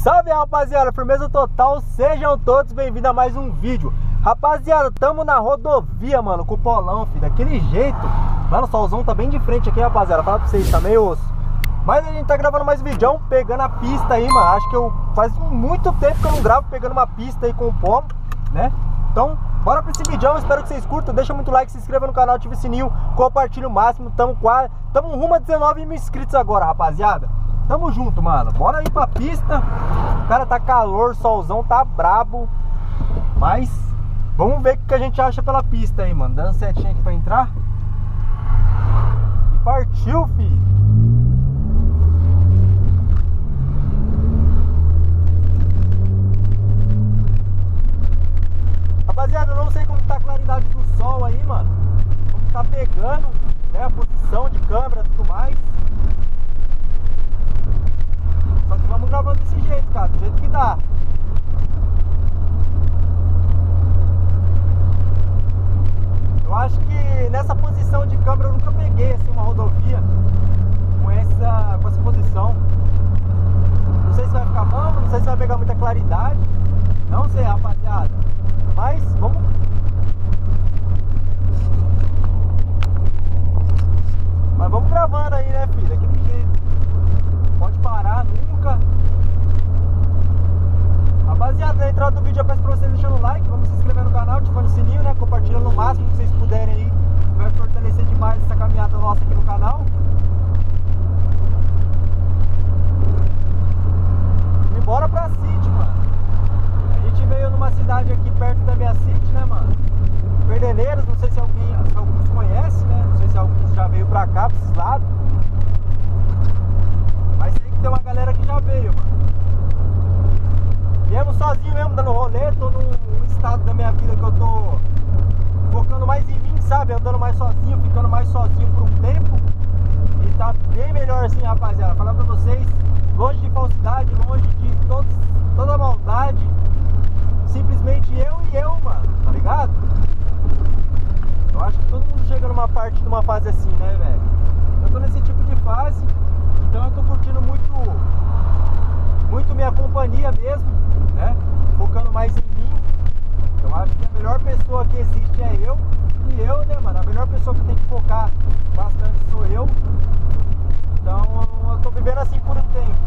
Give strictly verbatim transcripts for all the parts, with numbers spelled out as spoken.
Salve, rapaziada, firmeza total, sejam todos bem-vindos a mais um vídeo. Rapaziada, tamo na rodovia, mano, com o polão, filho, daquele jeito. Mano, o solzão tá bem de frente aqui, rapaziada, fala pra vocês, tá meio osso. Mas a gente tá gravando mais um vídeo, pegando a pista aí, mano. Acho que eu faz muito tempo que eu não gravo pegando uma pista aí com o polo, né? Então, bora pra esse vídeo, espero que vocês curtam. Deixa muito like, se inscreva no canal, ativa o sininho, compartilha o máximo. Tamo quase, tamo rumo a dezenove mil inscritos agora, rapaziada. Tamo junto, mano. Bora ir pra pista. Cara, tá calor, solzão tá brabo. Mas vamos ver o que a gente acha pela pista aí, mano. Dando setinha aqui pra entrar. E partiu, fi. Rapaziada, eu não sei como tá a claridade do sol aí, mano. Como tá pegando, né? A posição de câmera e tudo mais. Só que vamos gravando desse jeito, cara, do jeito que dá. Eu acho que nessa posição de câmera eu nunca peguei assim uma rodovia com essa, com essa posição. Não sei se vai ficar bom, não sei se vai pegar muita claridade. Não sei, rapaziada. Mas vamos. Mas vamos gravando aí, né, filho? Daquele jeito. Pode parar nunca. Rapaziada, na entrada do vídeo eu peço pra vocês deixando o like. Vamos se inscrever no canal, ativando o sininho, né? Compartilhando o máximo que vocês puderem aí. Vai fortalecer demais essa caminhada nossa aqui no canal. E bora pra City, mano. A gente veio numa cidade aqui perto da minha City, né, mano? Perdeneiros, não sei se alguém, se alguns conhecem, né? Não sei se alguns já veio pra cá, pra esses lados. Mas sei que tem uma galera que já veio, mano. Viemos sozinho mesmo, dando rolê. Tô num estado da minha vida que eu tô focando mais em mim, sabe? Andando mais sozinho, ficando mais sozinho por um tempo. E tá bem melhor assim, rapaziada. Falar pra vocês, longe de falsidade, longe de todos, toda maldade. Simplesmente eu e eu, mano, tá ligado? Eu acho que todo mundo chega numa parte, numa fase assim, né, velho? Eu tô nesse tipo de fase, então eu tô curtindo muito, muito minha companhia mesmo, né? Focando mais em mim. Eu acho que a melhor pessoa que existe é eu. E eu, né, mano? A melhor pessoa que tem que focar bastante sou eu. Então eu tô vivendo assim por um tempo.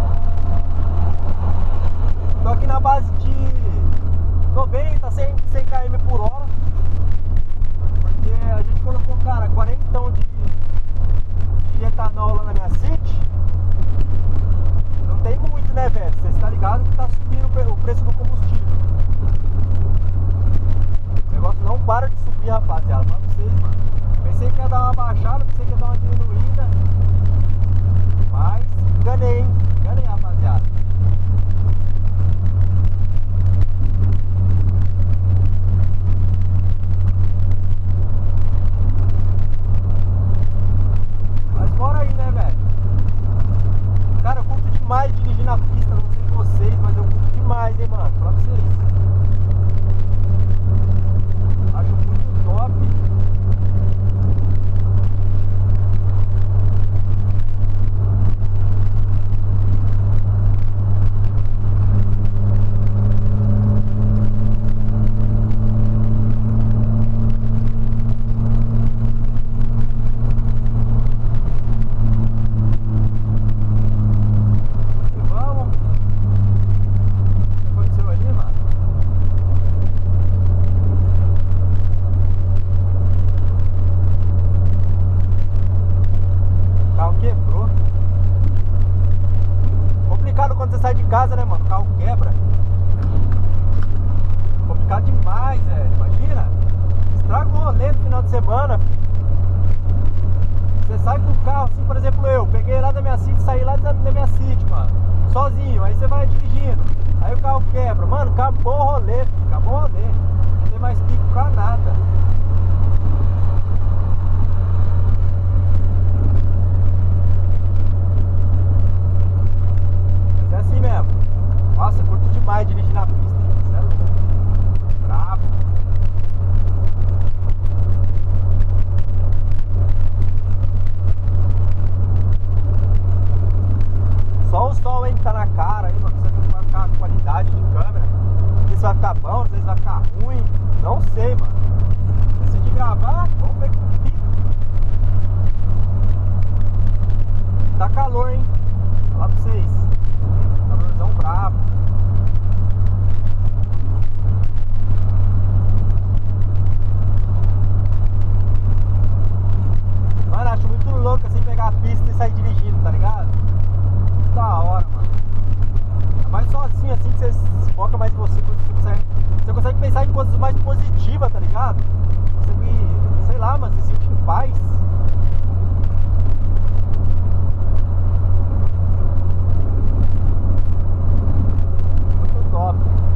Tô aqui na base de noventa, cem quilômetros por hora. Porque a gente colocou, cara, quarenta de, de etanol lá na minha City. Não tem muito, né, velho? Você está ligado que tá subindo o preço do combustível. O negócio não para de subir, rapaziada. Fala pra vocês, mano. Pensei que ia dar uma baixada, pensei que ia dar uma diminuída. Mas enganei, hein? Enganei, rapaziada. Mas bora aí, né, velho? Cara, eu curto demais dirigir na pista, não sei vocês, mas eu curto demais, hein, mano? Fala pra vocês. Acho muito top. Casa, né, mano? O carro quebra. Complicado demais, velho. Imagina. Estraga o rolê no final de semana. Você sai com o carro, assim, por exemplo, eu peguei lá da minha City, saí lá da minha City, mano. Sozinho. Aí você vai dirigindo. Aí o carro quebra. Mano, acabou o rolê, filho. Acabou o rolê. Não tem mais pico pra nada. É assim mesmo. Nossa, curto demais dirigir na pista. Isso é louco. Brabo. Só o sol, hein, que tá na cara aí, mano. Você pensar em coisas mais positivas, tá ligado? Conseguir, sei lá, mano, se sentir em paz. Muito top.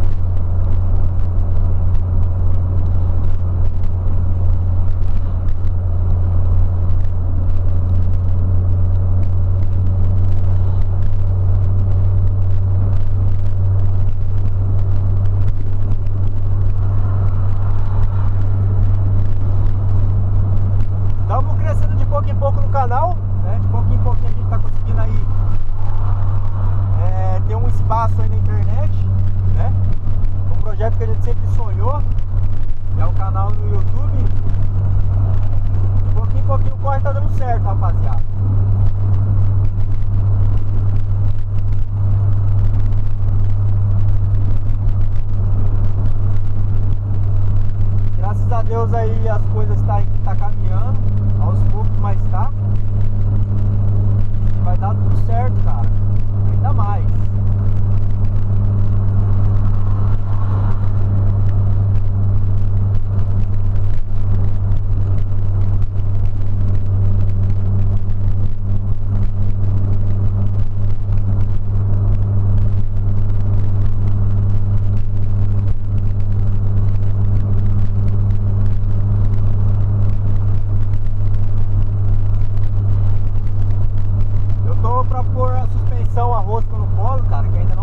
Estamos crescendo de pouco em pouco no canal, né? De pouquinho em pouquinho a gente tá conseguindo aí é, ter um espaço aí na internet, né? Um projeto que a gente sempre sonhou, é o canal no YouTube. De pouquinho em pouquinho o corre tá dando certo, rapaziada. Graças a Deus aí as coisas tá, tá caminhando, aos poucos, mas tá. E vai dar tudo certo, cara. Ainda mais. Eu tô pra pôr a suspensão a rosca no polo, cara, que ainda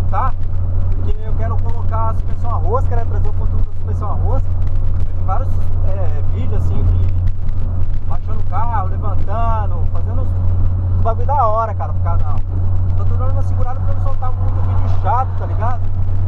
voltar, porque eu quero colocar a suspensão a rosca, né? Trazer o conteúdo da suspensão a rosca. Tem vários é, vídeos assim de baixando o carro, levantando, fazendo uns bagulho da hora, cara, pro canal. Tô dando uma segurada pra não soltar muito vídeo chato, tá ligado?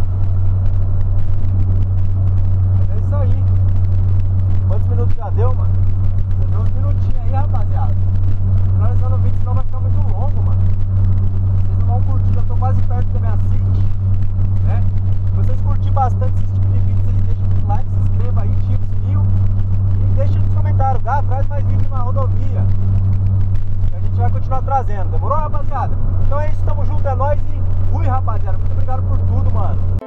Mas é isso aí. Quantos minutos já deu, mano? Já deu uns minutinhos aí, rapaziada. Finalizando o vídeo, senão vai ficar muito longo, mano. Vocês não vão curtir, já tô quase perto da minha City, né? Se vocês curtirem bastante esse tipo de vídeo, vocês deixem um like, se inscreva aí, ativa o sininho e deixa nos comentários, Gá, traz mais vídeo na rodovia. Que a gente vai continuar trazendo, demorou, rapaziada? Então é isso, tamo junto, é nóis e fui, rapaziada. Muito obrigado por tudo, mano.